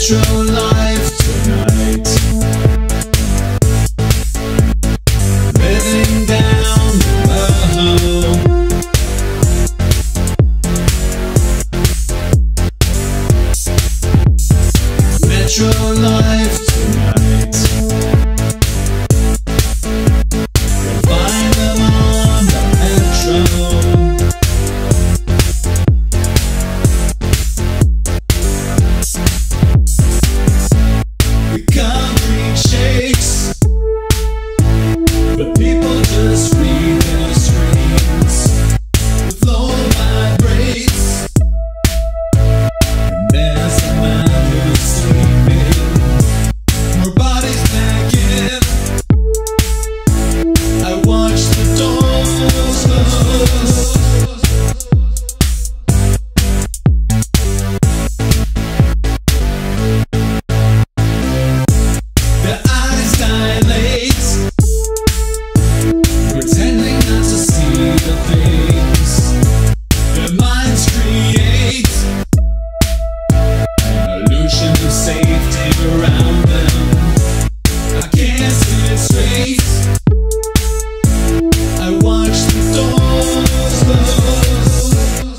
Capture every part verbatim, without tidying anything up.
Metro life tonight. Living down below. Metro life tonight. You'll find them on the Metro. Concrete shakes, but people just read their screens. The floor vibrates, and there's a man who's sleeping. More bodies back in. I watch the doors close. Pretending not to see the things their minds create, an illusion of safety around them. I can't see it straight. I watch the doors close.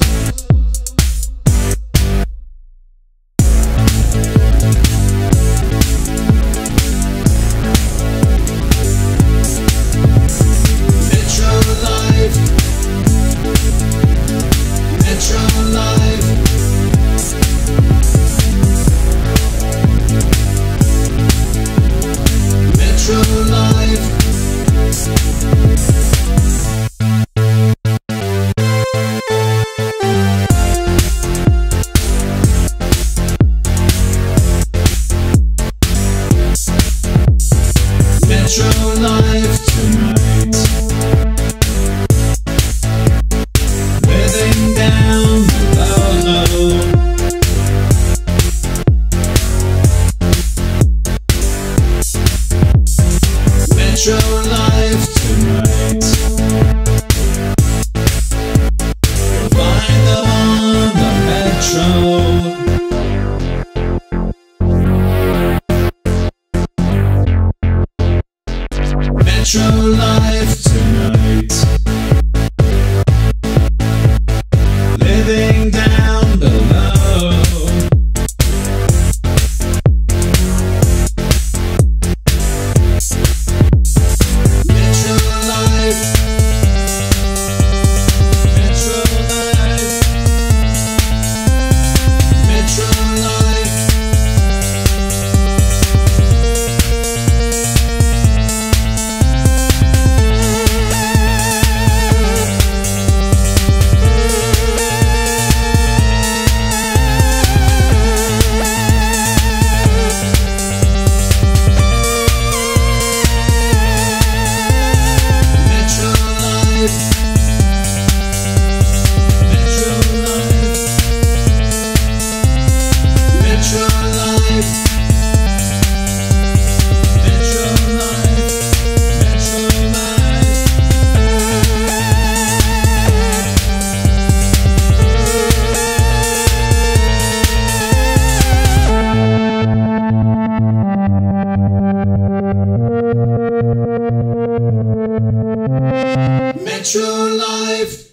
Metro life. Metro life. Metro life tonight. Living down below. Metro life tonight. You'll find them on the Metro. Metro life tonight. Living down below. Metro life. Metro life. Metro life. Metro life.